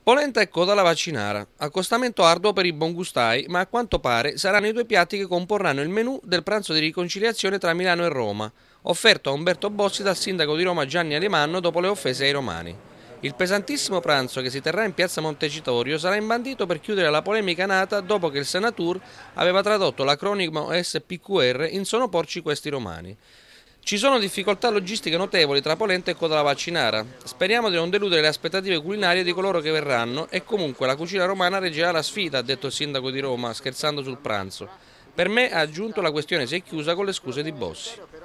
Polenta e coda alla vaccinara, accostamento arduo per i buongustai, ma a quanto pare saranno i due piatti che comporranno il menù del pranzo di riconciliazione tra Milano e Roma, offerto a Umberto Bossi dal sindaco di Roma Gianni Alemanno dopo le offese ai romani. Il pesantissimo pranzo che si terrà in piazza Montecitorio sarà imbandito per chiudere la polemica nata dopo che il Senatur aveva tradotto l'acronimo SPQR in sono porci questi romani. Ci sono difficoltà logistiche notevoli tra Polenta e Coda la Vaccinara. Speriamo di non deludere le aspettative culinarie di coloro che verranno e comunque la cucina romana reggerà la sfida, ha detto il sindaco di Roma, scherzando sul pranzo. Per me, ha aggiunto, la questione si è chiusa con le scuse di Bossi.